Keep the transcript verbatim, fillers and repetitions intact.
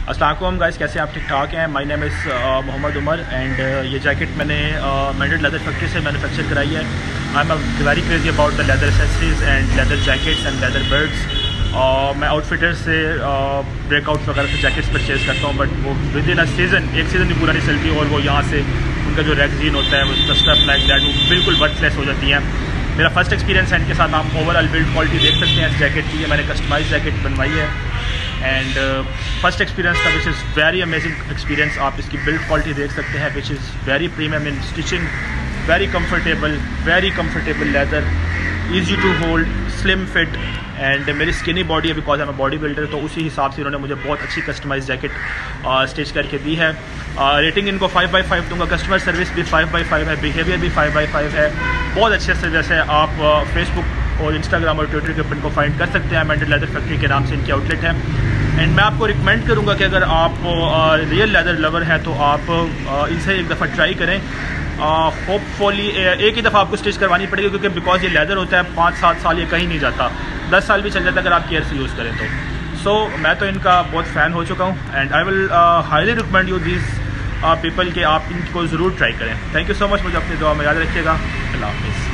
अस्सलाम वालेकुम गाइस, कैसे आप? ठीक ठाक हैं। My name is Mohammed Umar and ये जैकेट मैंने मेंडर लेदर फैक्ट्री से मैन्युफैक्चर कराई है। I am very crazy about the leather accessories and leather jackets and leather belts. मैं आउटफिटर से ब्रेकआउट्स वगैरह से जैकेट्स परचेज़ करता हूँ, बट वो विद इन अ सीज़न एक सीज़न भी पूरा नहीं चलती और वो यहाँ से उनका जो रेगजीन होता है वो स्टफ लाइक दैट वो बिल्कुल वर्थलेस हो जाती हैं। मेरा फर्स्ट एक्सपीरियंस है इनके साथ। आप ओवरऑल बिल्ड क्वालिटी देख सकते हैं इस जैकेट की। ये मैंने कस्टमाइज जैकेट बनवाई है एंड फर्स्ट एक्सपीरियंस का which is very amazing experience. आप इसकी बिल्ड क्वालिटी देख सकते हैं which is very premium in stitching, very comfortable, very comfortable leather, easy to hold, slim fit and मेरी स्किनी बॉडी है because I am a body builder, तो उसी हिसाब से उन्होंने मुझे बहुत अच्छी कस्टमाइज जैकेट स्टिच करके दी है। रेटिंग uh, इनको फाइव बाई फाइव दूंगा। कस्टमर सर्विस भी फाइव बाई फाइव है, बिहेवियर भी फाइव बाई फाइव है। बहुत अच्छे सर्विस है। आप फेसबुक uh, और इंस्टाग्राम और ट्विटर के ऊपर इनको फाइंड कर सकते हैं। मेंडर लेदर फैक्ट्री के नाम से इनकी आउटलेट है एंड मैं आपको रिकमेंड करूँगा कि अगर आप रियल लेदर लवर हैं तो आप uh, इनसे एक दफ़ा ट्राई करें। होपफुली uh, एक ही दफ़ा आपको स्टिच करवानी पड़ेगी क्योंकि बिकॉज ये लेदर होता है पाँच सात साल ये कहीं नहीं जाता, दस साल भी चल जाता है अगर आप केयर से यूज़ करें तो। सो so, मैं तो इनका बहुत फ़ैन हो चुका हूँ and I will highly recommend you this people के आप इनको ज़रूर ट्राई करें। Thank you so much. मुझे अपनी दुआ में याद रखिएगा। अल्लाह हाफिज़।